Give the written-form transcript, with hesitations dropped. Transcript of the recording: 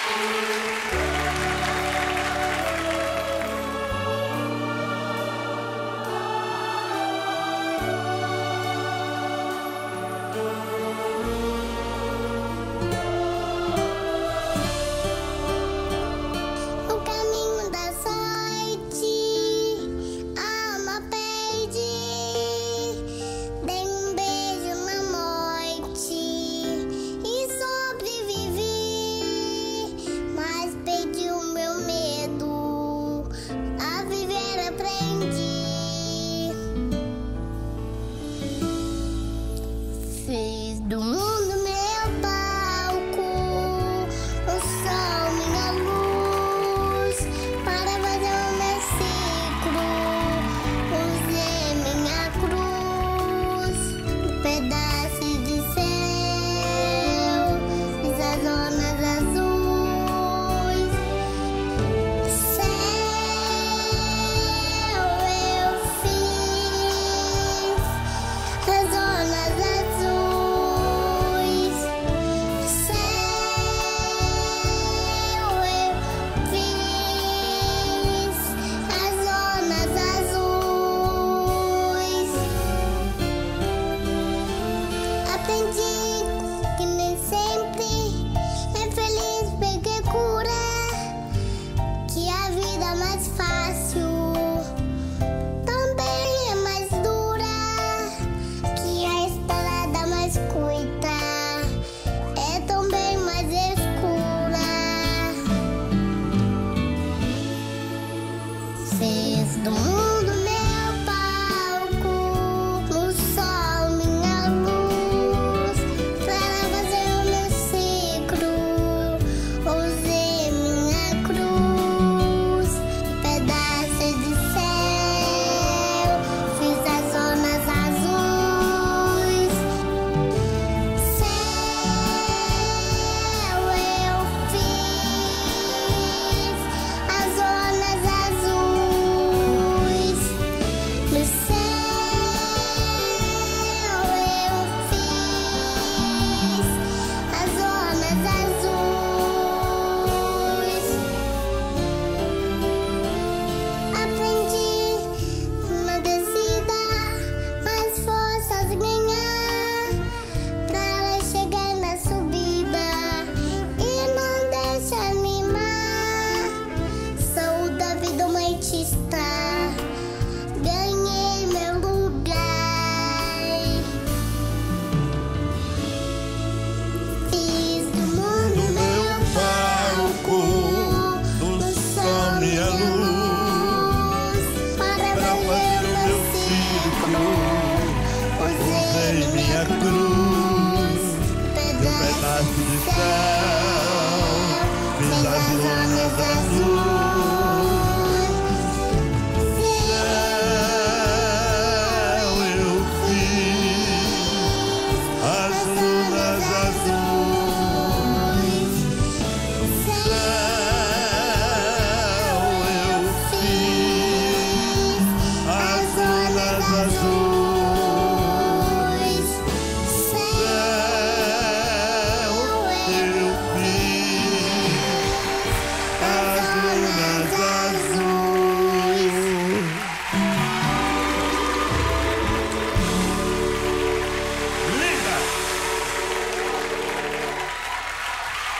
Fiz do mundo meu palco, o sol minha luz, para fazer o meu ciclo. Usei minha cruz, um pedaço de céu, fiz as zonas azuis. Céu eu fiz, as zonas azuis. Aprendi que nem sempre é feliz porque cura, que a vida é mais fácil também é mais dura, que a estrada mais curta é também mais escura. Fiz do mundo meu palco, no sol minha luz, para fazer o meu ciclo. Usei minha cruz, pedaço de céu, fiz as zonas azuis. Céu eu fiz, as zonas azuis. No céu eu fiz, as zonas azuis. Aprendi na descida mais forças ganhar, pra ela chegar na subida e não deixa animar. Sou da vida uma artista, ganhei meu lugar. Fiz do mundo meu palco, do sol minha luz, para para fazer o meu ciclo. Usei minha cruz, pedaço de céu, fiz as zonas azuis. Céu eu fiz, as zonas azuis. Céu eu fiz, as zonas azuis. Céu eu fiz, as zonas